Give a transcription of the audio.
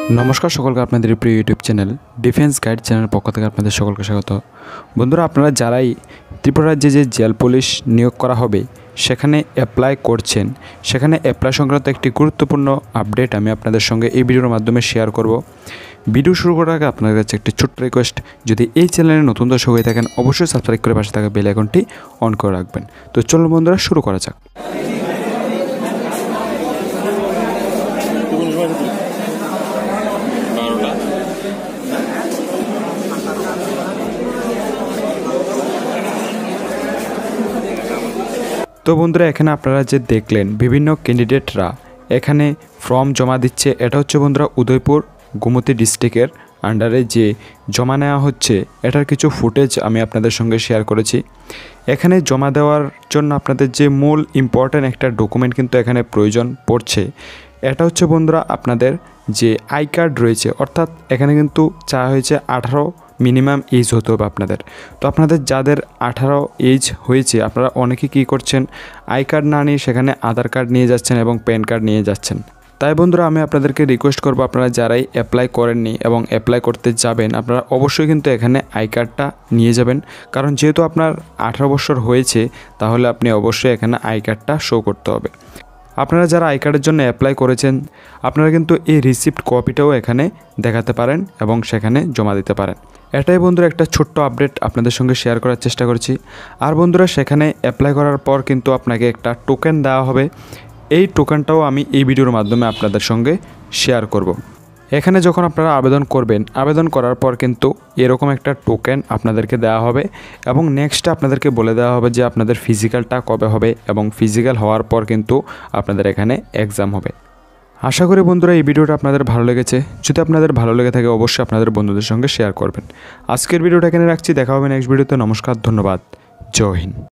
নমস্কার সকলকে আপনাদের প্রিয় ইউটিউব চ্যানেল ডিফেন্স গাইড চ্যানেলের পক্ষ থেকে আপনাদের সকলকে স্বাগত। বন্ধুরা, আপনারা যারাই ত্রিপুরা রাজ্যে যে জেল পুলিশ নিয়োগ করা হবে সেখানে অ্যাপ্লাই করছেন, সেখানে অ্যাপ্লাই সংক্রান্ত একটি গুরুত্বপূর্ণ আপডেট আমি আপনাদের সঙ্গে এই ভিডিওর মাধ্যমে শেয়ার করব। ভিডিও শুরু করার আগে আপনাদের কাছে একটি ছোট্ট রিকোয়েস্ট, যদি এই চ্যানেলে নতুন দর্শক হয়ে থাকেন অবশ্যই সাবস্ক্রাইব করে পাশে থাকা বেল আইকনটি অন করে রাখবেন। তো চলুন বন্ধুরা, শুরু করা যাক। তো বন্ধুরা, এখানে আপনারা যে দেখলেন বিভিন্ন ক্যান্ডিডেটরা এখানে ফর্ম জমা দিচ্ছে। এটা হচ্ছে বন্ধুরা উদয়পুর গোমতী ডিস্ট্রিক্টের আন্ডারে যে জমা নেওয়া হচ্ছে, এটার কিছু ফুটেজ আমি আপনাদের সঙ্গে শেয়ার করেছি। এখানে জমা দেওয়ার জন্য আপনাদের যে মূল ইম্পর্ট্যান্ট একটা ডকুমেন্ট কিন্তু এখানে প্রয়োজন পড়ছে। এটা হচ্ছে বন্ধুরা আপনাদের যে আই কার্ড রয়েছে, অর্থাৎ এখানে কিন্তু চাওয়া হয়েছে 18 মিনিমাম এজ হতে হবে আপনাদের। তো আপনাদের যাদের 18 এজ হয়েছে, আপনারা অনেকে কী করছেন, আই কার্ড না নিয়ে সেখানে আধার কার্ড নিয়ে যাচ্ছেন এবং প্যান কার্ড নিয়ে যাচ্ছেন। তাই বন্ধুরা, আমি আপনাদেরকে রিকোয়েস্ট করবো, আপনারা যারাই অ্যাপ্লাই করেননি এবং অ্যাপ্লাই করতে যাবেন, আপনারা অবশ্যই কিন্তু এখানে আই কার্ডটা নিয়ে যাবেন। কারণ যেহেতু আপনার 18 বছর হয়েছে, তাহলে আপনি অবশ্যই এখানে আই কার্ডটা শো করতে হবে। আপনারা যারা আই কার্ডের জন্য অ্যাপ্লাই করেছেন, আপনারা কিন্তু এই রিসিপ্ট কপিটাও এখানে দেখাতে পারেন এবং সেখানে জমা দিতে পারেন। এটাই বন্ধুরা একটা ছোট্ট আপডেট আপনাদের সঙ্গে শেয়ার করার চেষ্টা করছি। আর বন্ধুরা, সেখানে অ্যাপ্লাই করার পর কিন্তু আপনাকে একটা টোকেন দেওয়া হবে। এই টোকেনটাও আমি এই ভিডিওর মাধ্যমে আপনাদের সঙ্গে শেয়ার করব। এখানে যখন আপনারা আবেদন করবেন, আবেদন করার পর কিন্তু এরকম একটা টোকেন আপনাদেরকে দেওয়া হবে এবং নেক্সট আপনাদেরকে বলে দেওয়া হবে যে আপনাদের ফিজিক্যালটা কবে হবে এবং ফিজিক্যাল হওয়ার পর কিন্তু আপনাদের এখানে এক্সাম হবে। আশা করি বন্ধুরা এই ভিডিওটা আপনাদের ভালো লেগেছে। যদি আপনাদের ভালো লেগে থাকে অবশ্যই আপনাদের বন্ধুদের সঙ্গে শেয়ার করবেন। আজকের ভিডিওটা এখানে রাখছি, দেখা হবে নেক্সট ভিডিওতে। নমস্কার, ধন্যবাদ, জয় হিন্দ।